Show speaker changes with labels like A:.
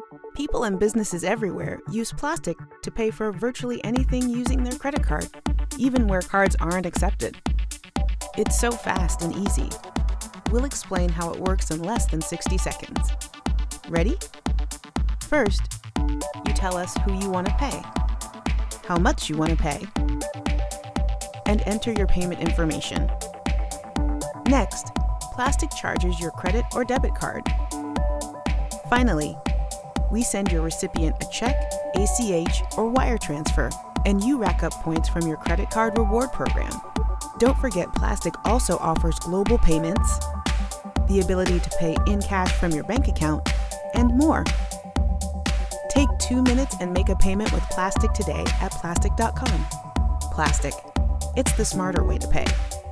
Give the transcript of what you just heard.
A: People and businesses everywhere use Plastiq to pay for virtually anything using their credit card, even where cards aren't accepted. It's so fast and easy. We'll explain how it works in less than 60 seconds. Ready? First, you tell us who you want to pay, how much you want to pay, and enter your payment information. Next, Plastiq charges your credit or debit card. Finally, we send your recipient a check, ACH, or wire transfer, and you rack up points from your credit card reward program. Don't forget, Plastiq also offers global payments, the ability to pay in cash from your bank account, and more. Take 2 minutes and make a payment with Plastiq today at plastiq.com. Plastiq. It's the smarter way to pay.